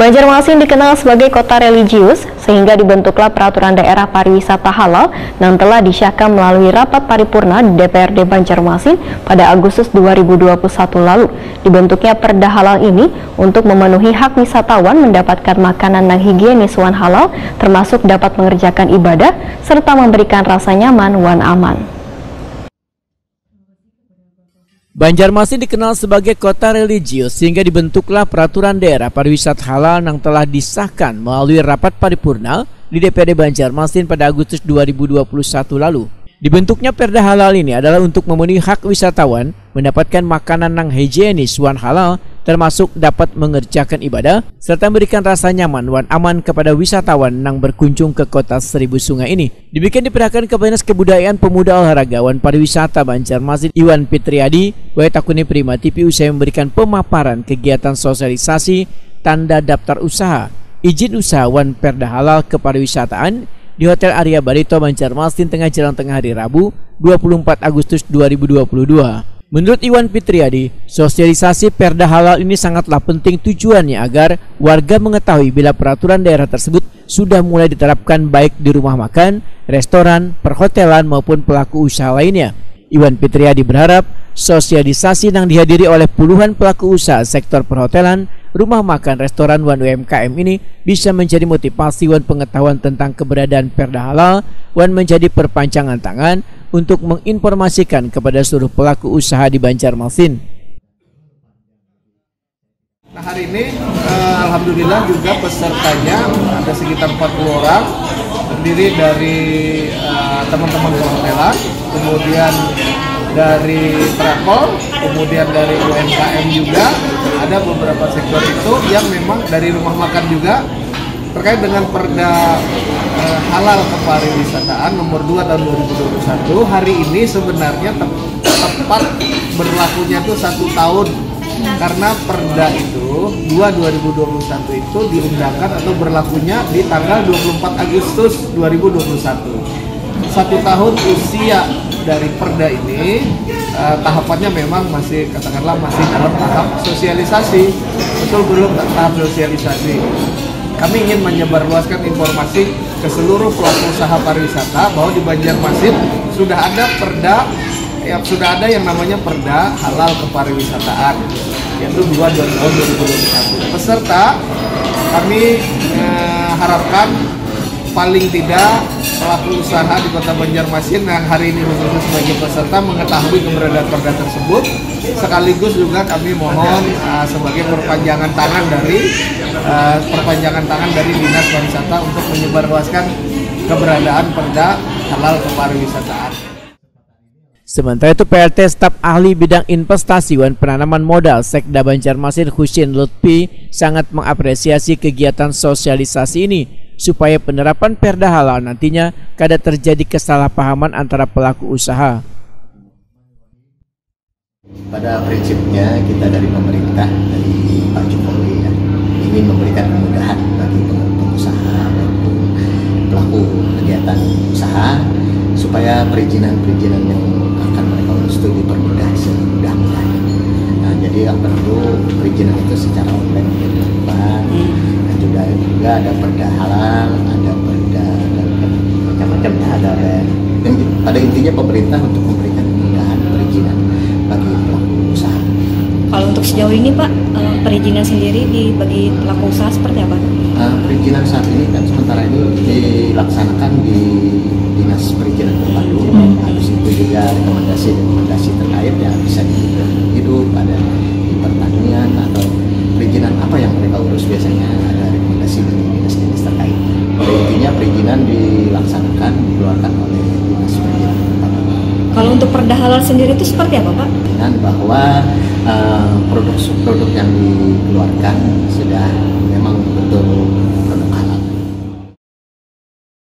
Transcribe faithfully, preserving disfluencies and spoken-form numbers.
Banjarmasin dikenal sebagai kota religius, sehingga dibentuklah peraturan daerah pariwisata halal yang telah disahkan melalui rapat paripurna di D P R D Banjarmasin pada Agustus dua ribu dua puluh satu lalu. Dibentuknya perda halal ini untuk memenuhi hak wisatawan mendapatkan makanan yang higienis wan halal, termasuk dapat mengerjakan ibadah, serta memberikan rasa nyaman wan aman. Banjarmasin dikenal sebagai kota religius sehingga dibentuklah peraturan daerah pariwisata halal yang telah disahkan melalui rapat paripurna di D P R D Banjarmasin pada Agustus dua ribu dua puluh satu lalu. Dibentuknya perda halal ini adalah untuk memenuhi hak wisatawan mendapatkan makanan yang higienis wan halal, termasuk dapat mengerjakan ibadah serta memberikan rasa nyaman wan aman kepada wisatawan yang berkunjung ke kota Seribu Sungai ini. Demikian diperhatikan Kepala Dinas Kebudayaan Pemuda Olahraga wan Pariwisata Banjarmasin Iwan Fitriadi Waitakuni Prima T V usai memberikan pemaparan kegiatan sosialisasi tanda daftar usaha izin usaha wan perda halal kepariwisataan di Hotel Arya Barito Banjarmasin tengah jelang tengah hari Rabu dua puluh empat Agustus dua ribu dua puluh dua. Menurut Iwan Fitriadi, sosialisasi perda halal ini sangatlah penting tujuannya agar warga mengetahui bila peraturan daerah tersebut sudah mulai diterapkan baik di rumah makan, restoran, perhotelan maupun pelaku usaha lainnya. Iwan Fitriadi berharap sosialisasi yang dihadiri oleh puluhan pelaku usaha sektor perhotelan, rumah makan, restoran wan U M K M ini bisa menjadi motivasi wan pengetahuan tentang keberadaan perda halal wan menjadi perpanjangan tangan untuk menginformasikan kepada seluruh pelaku usaha di Banjarmasin. Nah, hari ini eh, alhamdulillah juga pesertanya ada sekitar empat puluh orang, terdiri dari eh, teman-teman perhotelan, kemudian dari travel, kemudian dari U M K M juga, ada beberapa sektor itu yang memang dari rumah makan juga terkait dengan perda eh, halal kepariwisataan nomor dua tahun dua ribu dua puluh satu. Hari ini sebenarnya te tepat berlakunya itu satu tahun karena perda itu dua dua ribu dua puluh satu itu diundangkan atau berlakunya di tanggal dua puluh empat Agustus dua ribu dua puluh satu. Satu tahun usia dari perda ini eh, tahapannya memang masih katakanlah masih dalam tahap sosialisasi, betul belum tahap sosialisasi. Kami ingin menyebarluaskan informasi ke seluruh pelaku usaha pariwisata bahwa di Banjarmasin sudah ada perda, ya, sudah ada yang namanya perda halal kepariwisataan, yaitu dua tahun dua ribu dua puluh satu. Peserta kami eh, harapkan paling tidak pelaku usaha di Kota Banjarmasin yang hari ini khususnya sebagai peserta mengetahui keberadaan perda tersebut. Sekaligus juga kami mohon uh, sebagai perpanjangan tangan dari uh, perpanjangan tangan dari Dinas Pariwisata untuk menyebarluaskan keberadaan perda halal kepariwisataan. Sementara itu P R T Staf Ahli Bidang Investasi dan Penanaman Modal Sekda Banjarmasin Husin Lutfi sangat mengapresiasi kegiatan sosialisasi ini supaya penerapan perda halal nantinya kada terjadi kesalahpahaman antara pelaku usaha. Pada prinsipnya kita dari pemerintah, dari Pak Jokowi ya, ingin memberikan kemudahan bagi pengusaha maupun pelaku kegiatan usaha supaya perizinan-perizinan yang akan mereka urus itu dipermudah semudah-mudahnya. Nah, jadi yang perlu perizinan itu secara online dilakukan, dan juga juga ada perda halal, ada perda macam-macam ya, ada dan pada intinya pemerintah untuk memberikan kemudahan perizinan bagi pelaku usaha. Kalau untuk sejauh ini Pak, perizinan sendiri di bagi pelaku usaha seperti apa? Uh, perizinan saat ini kan sementara ini dilaksanakan di Dinas Perizinan Terpadu. Hmm. Habis itu juga rekomendasi-rekomendasi terkait ya bisa hidup, ada di pertanian atau perizinan apa yang mereka urus biasanya ada rekomendasi dari dinas-dinas terkait. Pada intinya perizinan dilaksanakan dikeluarkan oleh Dinas Perizinan Terpadu. Kalau untuk perda halal sendiri itu seperti apa Pak? Dan bahwa produk-produk uh, yang dikeluarkan sudah memang